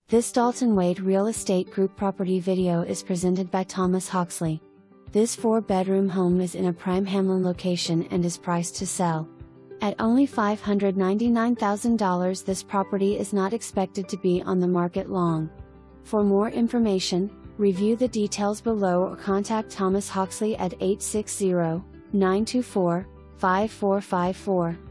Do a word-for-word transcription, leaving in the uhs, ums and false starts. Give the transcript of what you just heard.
This Dalton Wade Real Estate Group property video is presented by ThomasHawksley. This four-bedroom home is in a prime Hamlin location and is priced to sell. At only five hundred ninety-nine thousand dollars, this property is not expected to be on the market long. For more information, review the details below or contact ThomasHawksley at eight six zero, nine two four, five four five four.